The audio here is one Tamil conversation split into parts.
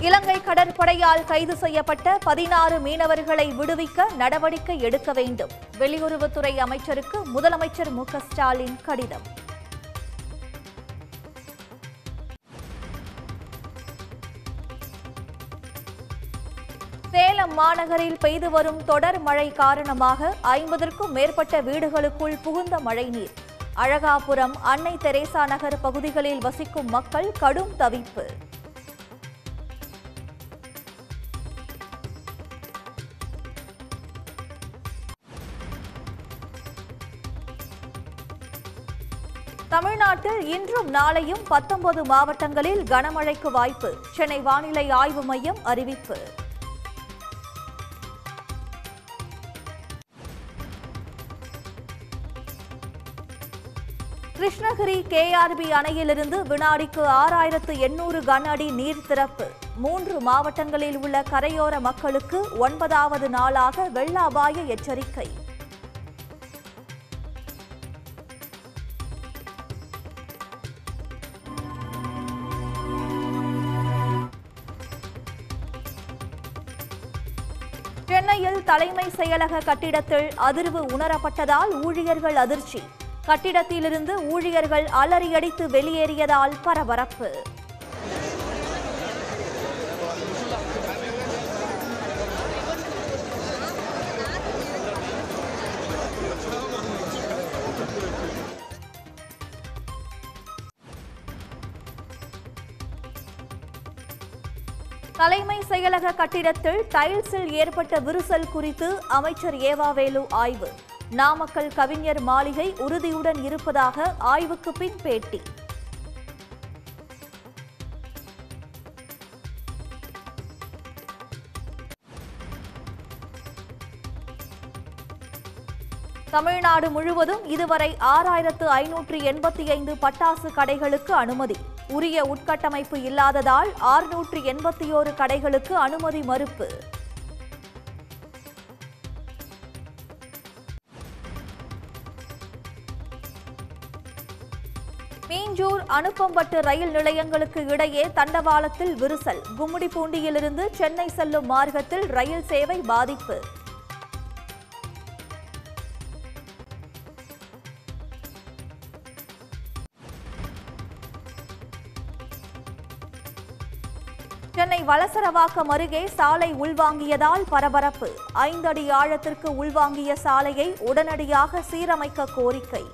இலங்கை கடற்படையால் கைது செய்யப்பட்ட 16 மீனவர்களை விடுவிக்க நடவடிக்கை எடுக்க வேண்டும். வெளியுறவுத்துறை அமைச்சருக்கு முதலமைச்சர் மு.க.ஸ்டாலின் கடிதம். சேலம் மாநகரில் பெய்து வரும் தொடர் மழை காரணமாக 50க்கும் மேற்பட்ட வீடுகளுக்குள் புகுந்த மழைநீர். அழகாபுரம், அன்னை தெரேசா நகர் பகுதிகளில் வசிக்கும் மக்கள் கடும் தவிப்பு. தமிழ்நாட்டில் இன்றும் நாளையும் 19 மாவட்டங்களில் கனமழைக்கு வாய்ப்பு. சென்னை வானிலை ஆய்வு மையம் அறிவிப்பு. கிருஷ்ணகிரி கேஆர்பி அணையிலிருந்து வினாடிக்கு 6800 கன அடி நீர் திறப்பு. 3 மாவட்டங்களில் உள்ள கரையோர மக்களுக்கு 9வது நாளாக வெள்ள அபாய எச்சரிக்கை. சென்னையில் தலைமை செயலக கட்டிடத்தில் அதிர்வு உணரப்பட்டதால் ஊழியர்கள் அதிர்ச்சி. கட்டிடத்திலிருந்து ஊழியர்கள் அலறியடித்து வெளியேறியதால் பரபரப்பு. தலைமை செயலக கட்டிடத்தில் டைல்ஸில் ஏற்பட்ட விரிசல் குறித்து அமைச்சர் ஏவாவேலு ஆய்வு. நாமக்கல் கவிஞர் மாளிகை உறுதியுடன் இருப்பதாக ஆய்வுக்கு பின் பேட்டி. தமிழ்நாடு முழுவதும் இதுவரை 6585 பட்டாசு கடைகளுக்கு அனுமதி. உரிய உட்கட்டமைப்பு இல்லாததால் 681 கடைகளுக்கு அனுமதி மறுப்பு. மீஞ்சூர், அனுப்பம்பட்டு ரயில் நிலையங்களுக்கு இடையே தண்டவாளத்தில் விரிசல். கும்மிடிப்பூண்டியிலிருந்து சென்னை செல்லும் மார்க்கத்தில் ரயில் சேவை பாதிப்பு. சென்னை வளசரவாக்கம் அருகே சாலை உள்வாங்கியதால் பரபரப்பு. 5 அடி ஆழத்திற்கு உள்வாங்கிய சாலையை உடனடியாக சீரமைக்க கோரிக்கை.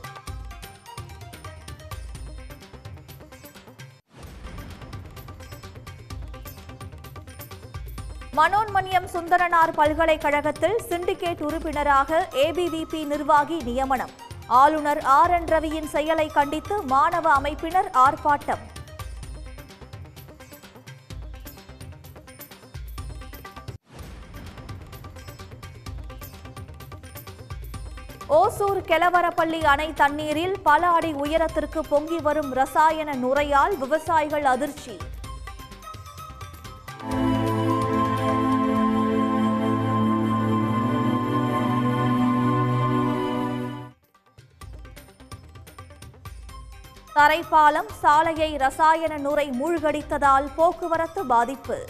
மனோன்மணியம் சுந்தரனார் பல்கலைக்கழகத்தில் சிண்டிகேட் உறுப்பினராக ஏபிவிபி நிர்வாகி நியமனம். ஆளுநர் ஆர்.என். ரவியின் செயலை கண்டித்து மாணவ அமைப்பினர் ஆர்ப்பாட்டம். ஓசூர் கெலவரப்பள்ளி அணை தண்ணீரில் பல அடி உயரத்திற்கு பொங்கி வரும் ரசாயன நுரையால் விவசாயிகள் அதிர்ச்சி. தரைப்பாலம், சாலையை ரசாயன நுரை மூழ்கடித்ததால் போக்குவரத்து பாதிப்பு.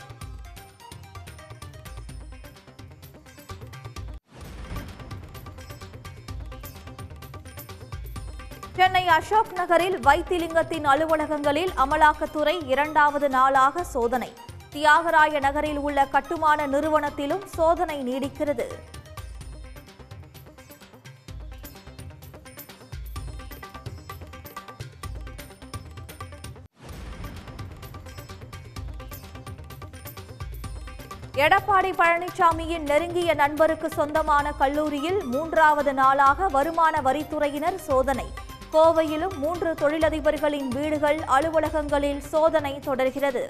சென்னை அசோக் நகரில் வைத்திலிங்கத்தின் அலுவலகங்களில் அமலாக்கத்துறை 2வது நாளாக சோதனை. தியாகராய நகரில் உள்ள கட்டுமான நிறுவனத்திலும் சோதனை நீடிக்கிறது. எடப்பாடி பழனிசாமியின் நெருங்கிய நண்பருக்கு சொந்தமான கல்லூரியில் 3வது நாளாக வருமான வரித்துறையினர் சோதனை. கோவையிலும் 3 தொழிலதிபர்களின் வீடுகள், அலுவலகங்களில் சோதனை தொடர்கிறது.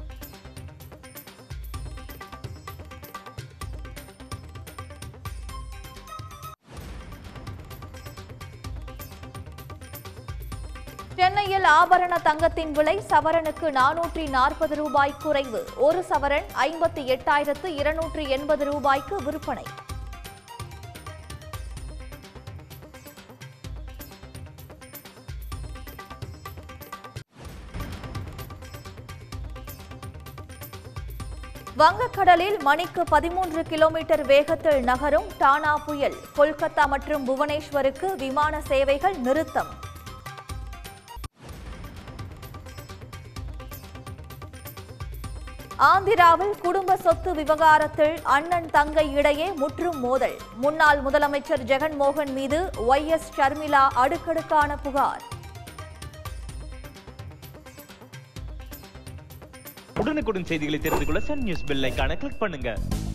சென்னையில் ஆபரண தங்கத்தின் விலை சவரனுக்கு 440 ரூபாய் குறைவு. 1 சவரன் 58,280 ரூபாய்க்கு விற்பனை. வங்கக்கடலில் மணிக்கு 13 கிலோமீட்டர் வேகத்தில் நகரும் டானா புயல். கொல்கத்தா மற்றும் புவனேஸ்வருக்கு விமான சேவைகள் நிறுத்தம். ஆந்திராவில் குடும்ப சொத்து விவகாரத்தில் அண்ணன் தங்கை இடையே முற்றும் மோதல். முன்னாள் முதலமைச்சர் ஜெகன்மோகன் மீது YS ஷர்மிளா அடுக்கடுக்கான புகார். உடனுக்குடன் செய்திகளை தெரிந்து கொள்ள சன் நியூஸ் பெல் ஐகானை கிளிக் பண்ணுங்க.